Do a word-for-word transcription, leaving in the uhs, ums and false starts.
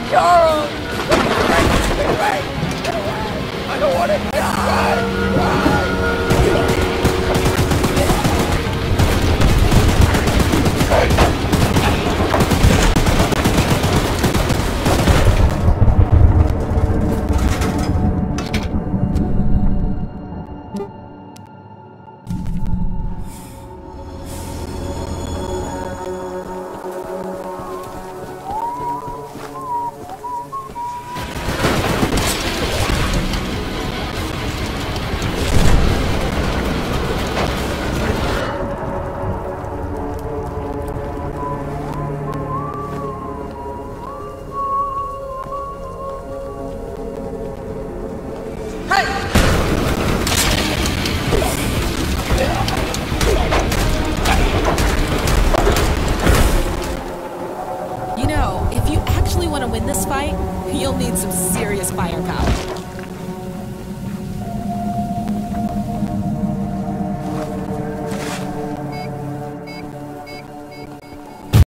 Charles! Wait, wait, wait! I don't want to die! You know, if you actually want to win this fight, you'll need some serious firepower.